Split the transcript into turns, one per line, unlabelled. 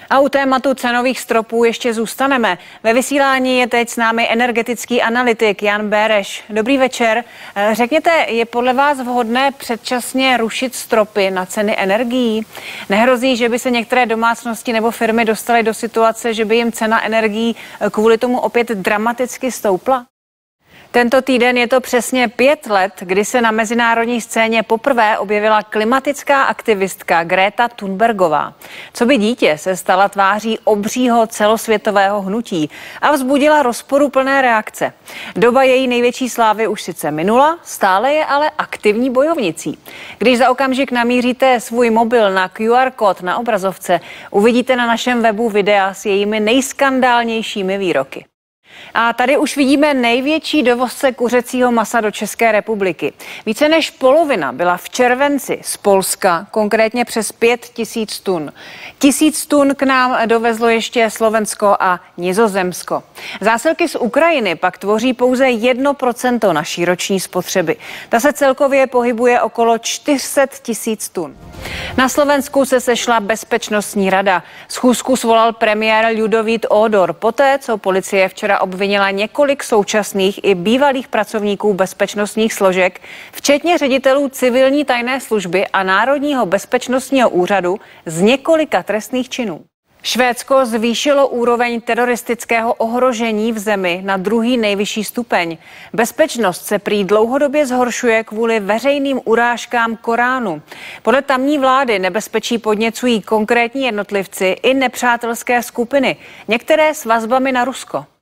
A u tématu cenových stropů ještě zůstaneme. Ve vysílání je teď s námi energetický analytik Jan Béreš. Dobrý večer. Řekněte, je podle vás vhodné předčasně rušit stropy na ceny energií? Nehrozí, že by se některé domácnosti nebo firmy dostaly do situace, že by jim cena energií kvůli tomu opět dramaticky stoupla? Tento týden je to přesně 5 let, kdy se na mezinárodní scéně poprvé objevila klimatická aktivistka Greta Thunbergová. Co by dítě se stala tváří obřího celosvětového hnutí a vzbudila rozporuplné reakce. Doba její největší slávy už sice minula, stále je ale aktivní bojovnicí. Když za okamžik namíříte svůj mobil na QR kód na obrazovce, uvidíte na našem webu videa s jejími nejskandálnějšími výroky. A tady už vidíme největší dovozce kuřecího masa do České republiky. Více než polovina byla v červenci z Polska, konkrétně přes 5 000 tun. 1000 tun k nám dovezlo ještě Slovensko a Nizozemsko. Zásilky z Ukrajiny pak tvoří pouze 1% naší roční spotřeby. Ta se celkově pohybuje okolo 400 000 tun. Na Slovensku se sešla Bezpečnostní rada. Schůzku svolal premiér Ľudovít Ódor poté, co policie včera obvinila několik současných i bývalých pracovníků bezpečnostních složek, včetně ředitelů civilní tajné služby a Národního bezpečnostního úřadu z několika trestných činů. Švédsko zvýšilo úroveň teroristického ohrožení v zemi na 2. nejvyšší stupeň. Bezpečnost se prý dlouhodobě zhoršuje kvůli veřejným urážkám Koránu. Podle tamní vlády nebezpečí podněcují konkrétní jednotlivci i nepřátelské skupiny, některé s vazbami na Rusko.